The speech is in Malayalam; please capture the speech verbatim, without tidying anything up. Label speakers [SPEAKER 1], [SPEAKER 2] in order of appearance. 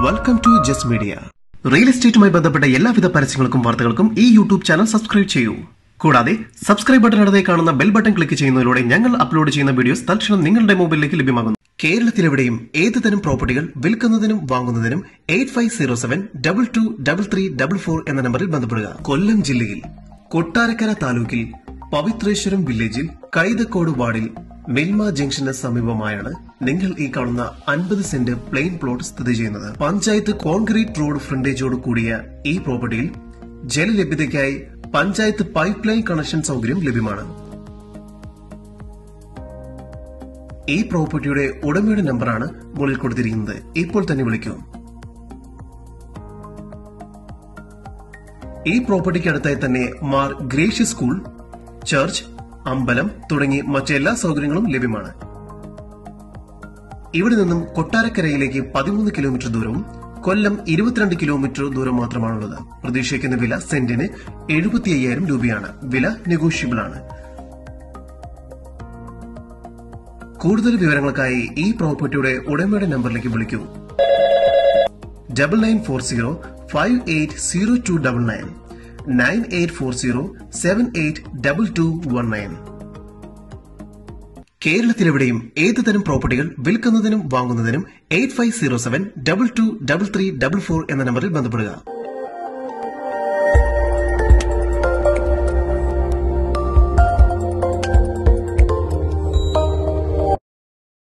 [SPEAKER 1] Welcome to Just Media. Real എസ്റ്റേറ്റുമായി ബന്ധപ്പെട്ട എല്ലാവിധ പരസ്യങ്ങൾക്കും വാർത്തകൾക്കും ഈ യൂട്യൂബ് ചാനൽ സബ്സ്ക്രൈബ് ചെയ്യൂ. കൂടാതെ സബ്സ്ക്രൈബ് ബട്ടൺ അടുത്തായി കാണുന്ന ബെൽ ബട്ടൺ ക്ലിക്ക് ചെയ്യുന്നതിലൂടെ ഞങ്ങൾ അപ്ലോഡ് ചെയ്യുന്ന വീഡിയോസ് തൽക്ഷണം നിങ്ങളുടെ മൊബൈലിലേക്ക് ലഭ്യമാകുന്നു. കേരളത്തിലെവിടെയും ഏത് തരം പ്രോപ്പർട്ടികൾ വിൽക്കുന്നതിനും വാങ്ങുന്നതിനും eight five zero seven double two double three double four എന്ന നമ്പറിൽ ബന്ധപ്പെടുക. കൊല്ലം ജില്ലയിൽ കൊട്ടാരക്കര താലൂക്കിൽ പവിത്രേശ്വരം വില്ലേജിൽ കൈതക്കോട് വാർഡിൽ മിൽമ ജംഗ്ഷന് സമീപമായാണ് നിങ്ങൾ ഈ കാണുന്ന അൻപത് സെന്റ് പ്ലെയിൻ പ്ലോട്ട് സ്ഥിതി ചെയ്യുന്നത്. പഞ്ചായത്ത് കോൺക്രീറ്റ് റോഡ് ഫ്രണ്ടേജോട് കൂടിയ ഈ പ്രോപ്പർട്ടിയിൽ ജലലഭ്യതയ്ക്കായി പഞ്ചായത്ത് പൈപ്പ് ലൈൻ കണക്ഷൻ സൗകര്യം ലഭ്യമാണ്. ഈ പ്രോപ്പർട്ടിയുടെ ഉടമയുടെ നമ്പറാണ് മുകളിൽ കൊടുത്തിരിക്കുന്നത്. ഇപ്പോൾ തന്നെ വിളിക്കൂ. ഈ പ്രോപ്പർട്ടിക്ക് അടുത്തായി തന്നെ മാർ ഗ്രേഷ്യസ് സ്കൂൾ, ചർച്ച്, അമ്പലം തുടങ്ങി മറ്റെല്ലാ സൗകര്യങ്ങളും ലഭ്യമാണ്. ഇവിടെ നിന്നും കൊട്ടാരക്കരയിലേക്ക് പതിമൂന്ന് കിലോമീറ്റർ ദൂരവും കൊല്ലം ഇരുപത്തിരണ്ട് കിലോമീറ്റർ ദൂരം മാത്രമാണുള്ളത്. പ്രതീക്ഷിക്കുന്ന വില സെന്റിന് എഴുപത്തി അയ്യായിരം രൂപയാണ്. വില നെഗോഷ്യബിൾ ആണ്. കൂടുതൽ വിവരങ്ങൾക്കായി ഈ പ്രോപ്പർട്ടിയുടെ ഉടമയുടെ നമ്പറിലേക്ക് വിളിക്കൂ. Double nine four zero five eight zero two double nine nine eight four zero seven eight double two one nine. കേരളത്തിലെവിടെയും ഏത് തരം പ്രോപ്പർട്ടികൾ വിൽക്കുന്നതിനും വാങ്ങുന്നതിനും eight five zero seven double two double three double four എന്ന നമ്പറിൽ ബന്ധപ്പെടുക.